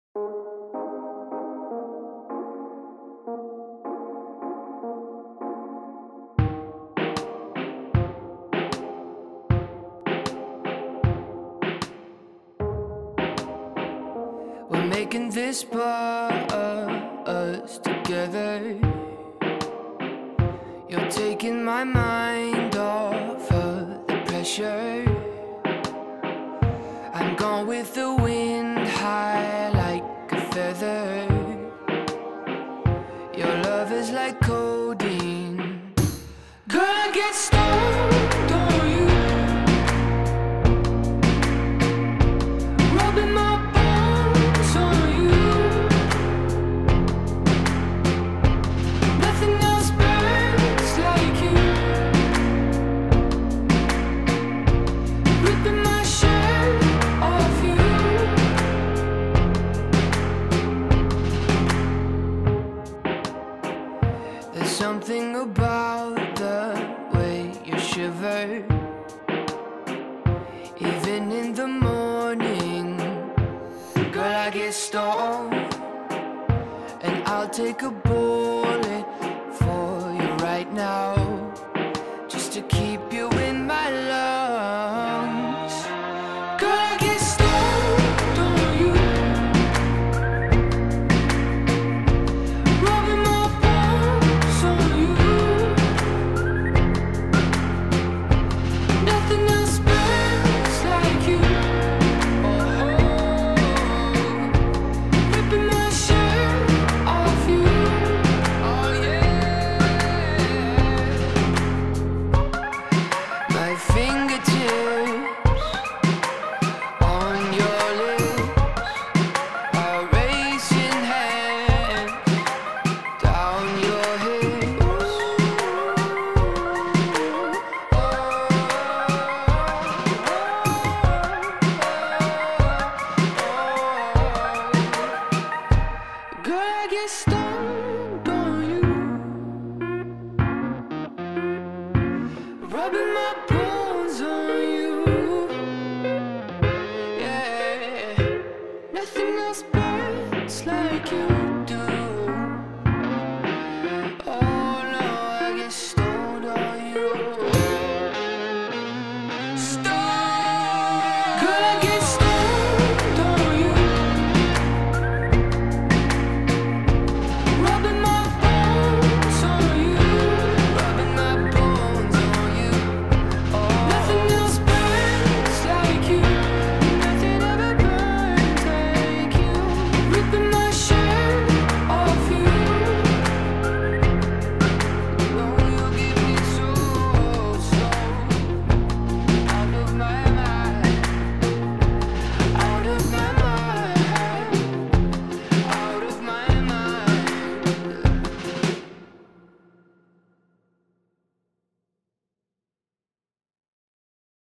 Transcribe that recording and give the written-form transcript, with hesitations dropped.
We're making this buzz together. You're taking my mind off of the pressure. I'm gone with the wind, high like a feather. Your love is like codeine. Girl, I get stoned on you, rubbing my bones on you. Nothing else burns like you. Ripping my shirt off you. There's something about the way you shiver, even in the morning. Girl, I get stoned, and I'll take a bullet for you right now, just to keep you in my lungs. Girl, I get stoned on you, rubbing my bones on you. Nothing else burns like you. Ripping my shirt off you. Oh yeah. My fingertips on your lips, are racing hands down your hips. Girl, I get stoned on you, rubbing my bones on you. Yeah, nothing else burns like you do.